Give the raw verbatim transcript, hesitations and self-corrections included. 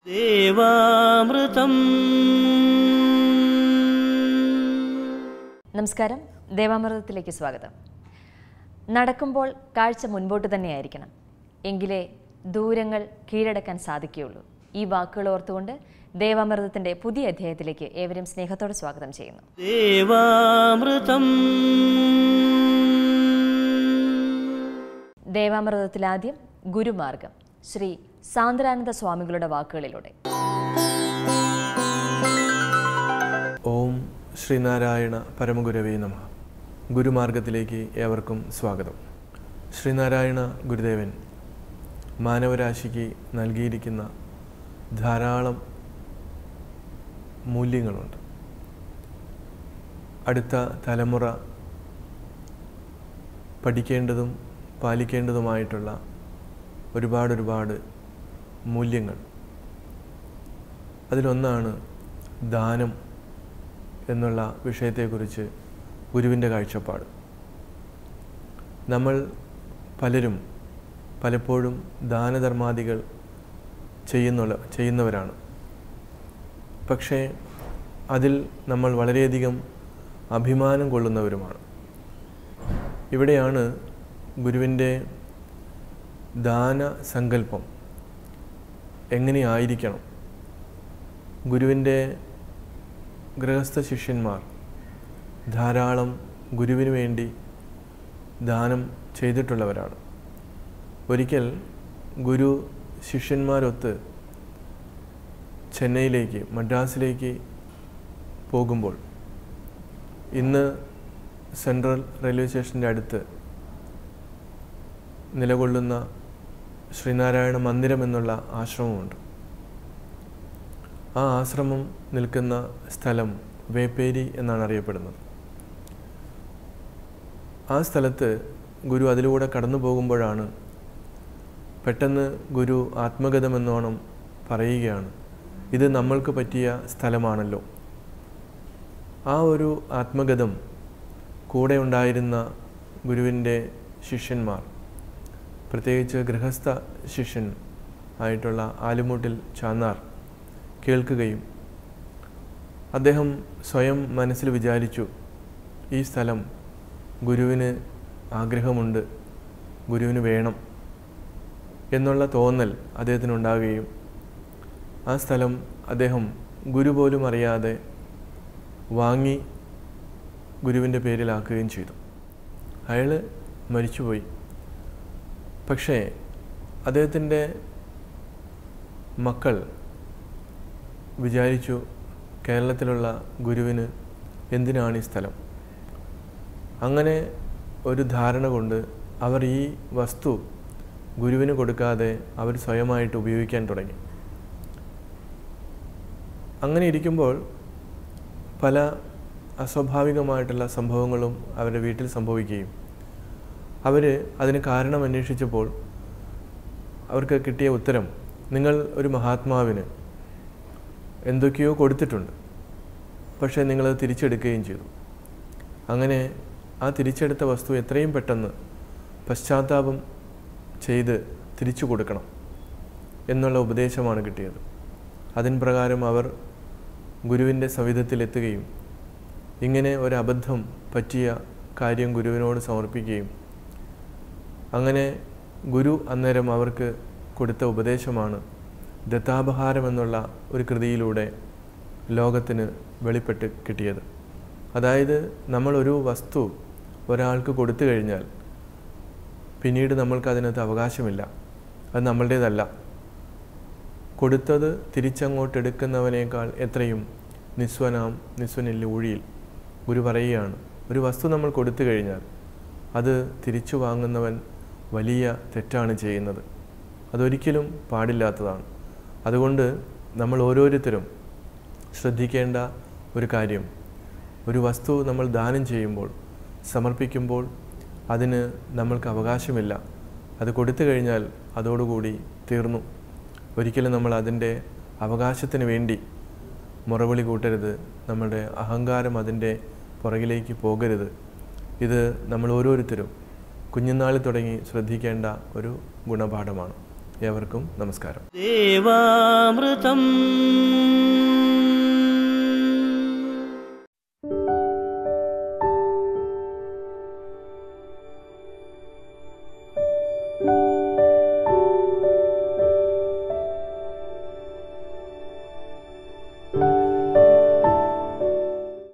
ദേവാമൃതം. നമസ്കാരം, ദേവാമൃതത്തിലേക്ക് സ്വാഗതം. നടക്കുമ്പോൾ കാഴ്ച മുൻപോട്ട് തന്നെയായിരിക്കണം, എങ്കിലേ ദൂരങ്ങൾ കീഴടക്കാൻ സാധിക്കുകയുള്ളൂ. ഈ വാക്കുകൾ ഓർത്തുകൊണ്ട് ദേവാമൃതത്തിന്റെ പുതിയ അധ്യായത്തിലേക്ക് ഏവരും സ്നേഹത്തോടെ സ്വാഗതം ചെയ്യുന്നു. ദേവാമൃതം. ദേവാമൃതത്തിൽ ആദ്യം ഗുരുമാർഗം, ശ്രീ സാന്ദ്രാനന്ദ സ്വാമികളുടെ വാക്കുകളിലൂടെ. ഓം ശ്രീനാരായണ പരമഗുരവേ നമഃ. ഗുരുമാർഗത്തിലേക്ക് ഏവർക്കും സ്വാഗതം. ശ്രീനാരായണ ഗുരുദേവൻ മാനവരാശിക്ക് നൽകിയിരിക്കുന്ന ധാരാളം മൂല്യങ്ങളുണ്ട്. അടുത്ത തലമുറ പഠിക്കേണ്ടതും പാലിക്കേണ്ടതുമായിട്ടുള്ള ഒരുപാട് ഒരുപാട് മൂല്യങ്ങൾ. അതിലൊന്നാണ് ദാനം എന്നുള്ള വിഷയത്തെക്കുറിച്ച് ഗുരുവിൻ്റെ കാഴ്ചപ്പാട്. നമ്മൾ പലരും പലപ്പോഴും ദാനധർമാദികൾ ചെയ്യുന്നുള്ള ചെയ്യുന്നവരാണ്. പക്ഷേ അതിൽ നമ്മൾ വളരെയധികം അഭിമാനം കൊള്ളുന്നവരുമാണ്. ഇവിടെയാണ് ഗുരുവിൻ്റെ ദാന സങ്കല്പം എങ്ങനെയായിരിക്കണം. ഗുരുവിൻ്റെ ഗൃഹസ്ഥ ശിഷ്യന്മാർ ധാരാളം ഗുരുവിന് വേണ്ടി ദാനം ചെയ്തിട്ടുള്ളവരാണ്. ഒരിക്കൽ ഗുരു ശിഷ്യന്മാരൊത്ത് ചെന്നൈയിലേക്ക് മദ്രാസിലേക്ക് പോകുമ്പോൾ, ഇന്ന് സെൻട്രൽ റെയിൽവേ സ്റ്റേഷൻ്റെ അടുത്ത് നിലകൊള്ളുന്ന ശ്രീനാരായണ മന്ദിരം എന്നുള്ള ആശ്രമമുണ്ട്. ആ ആശ്രമം നിൽക്കുന്ന സ്ഥലം വേപ്പേരി എന്നാണ് അറിയപ്പെടുന്നത്. ആ സ്ഥലത്ത് ഗുരു അതിലൂടെ കടന്നു പോകുമ്പോഴാണ് പെട്ടെന്ന് ഗുരു ആത്മഗതമെന്നോണം പറയുകയാണ്, ഇത് നമ്മൾക്ക് പറ്റിയ സ്ഥലമാണല്ലോ. ആ ഒരു ആത്മഗതം കൂടെ ഉണ്ടായിരുന്ന ഗുരുവിൻ്റെ ശിഷ്യന്മാർ, പ്രത്യേകിച്ച് ഗൃഹസ്ഥ ശിഷ്യൻ ആയിട്ടുള്ള ആലുമൂട്ടിൽ ചാന്നാർ കേൾക്കുകയും അദ്ദേഹം സ്വയം മനസ്സിൽ വിചാരിച്ചു, ഈ സ്ഥലം ഗുരുവിന് ആഗ്രഹമുണ്ട്, ഗുരുവിന് വേണം എന്നുള്ള തോന്നൽ അദ്ദേഹത്തിനുണ്ടാകുകയും ആ സ്ഥലം അദ്ദേഹം ഗുരു പോലും അറിയാതെ വാങ്ങി ഗുരുവിൻ്റെ പേരിലാക്കുകയും ചെയ്തു. അയാൾ മരിച്ചുപോയി. പക്ഷേ അദ്ദേഹത്തിൻ്റെ മക്കൾ വിചാരിച്ചു, കേരളത്തിലുള്ള ഗുരുവിന് എന്തിനാണ് ഈ സ്ഥലം. അങ്ങനെ ഒരു ധാരണ കൊണ്ട് അവർ ഈ വസ്തു ഗുരുവിന് കൊടുക്കാതെ അവർ സ്വയമായിട്ട് ഉപയോഗിക്കാൻ തുടങ്ങി. അങ്ങനെ ഇരിക്കുമ്പോൾ പല അസ്വാഭാവികമായിട്ടുള്ള സംഭവങ്ങളും അവരുടെ വീട്ടിൽ സംഭവിക്കുകയും അവർ അതിന് കാരണം അന്വേഷിച്ചപ്പോൾ അവർക്ക് കിട്ടിയ ഉത്തരം, നിങ്ങൾ ഒരു മഹാത്മാവിന് എന്തൊക്കെയോ കൊടുത്തിട്ടുണ്ട്, പക്ഷേ നിങ്ങളത് തിരിച്ചെടുക്കുകയും ചെയ്തു. അങ്ങനെ ആ തിരിച്ചെടുത്ത വസ്തു എത്രയും പെട്ടെന്ന് പശ്ചാത്താപം ചെയ്ത് തിരിച്ചു കൊടുക്കണം എന്നുള്ള ഉപദേശമാണ് കിട്ടിയത്. അതിൻ പ്രകാരം അവർ ഗുരുവിൻ്റെ സവിധത്തിലെത്തുകയും ഇങ്ങനെ ഒരു അബദ്ധം പറ്റിയ കാര്യം ഗുരുവിനോട് സമർപ്പിക്കുകയും, അങ്ങനെ ഗുരു അന്നേരം അവർക്ക് കൊടുത്ത ഉപദേശമാണ് ദത്താപഹാരം എന്നുള്ള ഒരു കൃതിയിലൂടെ ലോകത്തിന് വെളിപ്പെട്ട് കിട്ടിയത്. അതായത് നമ്മളൊരു വസ്തു ഒരാൾക്ക് കൊടുത്തു കഴിഞ്ഞാൽ പിന്നീട് നമ്മൾക്ക് അതിനകത്ത് അവകാശമില്ല, അത് നമ്മളുടേതല്ല. കൊടുത്തത് തിരിച്ചങ്ങോട്ടെടുക്കുന്നവനേക്കാൾ എത്രയും നിസ്വനാം നിസ്വനിൽ ഊഴിയിൽ. ഗുരു പറയുകയാണ്, ഒരു വസ്തു നമ്മൾ കൊടുത്തു കഴിഞ്ഞാൽ അത് തിരിച്ചു വാങ്ങുന്നവൻ വലിയ തെറ്റാണ് ചെയ്യുന്നത്. അതൊരിക്കലും പാടില്ലാത്തതാണ്. അതുകൊണ്ട് നമ്മൾ ഓരോരുത്തരും ശ്രദ്ധിക്കേണ്ട ഒരു കാര്യം, ഒരു വസ്തു നമ്മൾ ദാനം ചെയ്യുമ്പോൾ, സമർപ്പിക്കുമ്പോൾ അതിന് നമ്മൾക്ക് അവകാശമില്ല. അത് കൊടുത്തു കഴിഞ്ഞാൽ അതോടുകൂടി തീർന്നു. ഒരിക്കലും നമ്മൾ അതിൻ്റെ അവകാശത്തിന് വേണ്ടി മുറവിളി കൂട്ടരുത്. നമ്മളുടെ അഹങ്കാരം അതിൻ്റെ പുറകിലേക്ക് പോകരുത്. ഇത് നമ്മൾ ഓരോരുത്തരും കുഞ്ഞുനാളിൽ തുടങ്ങി ശ്രദ്ധിക്കേണ്ട ഒരു ഗുണപാഠമാണ്. ഏവർക്കും നമസ്കാരം. ദേവാമൃതം.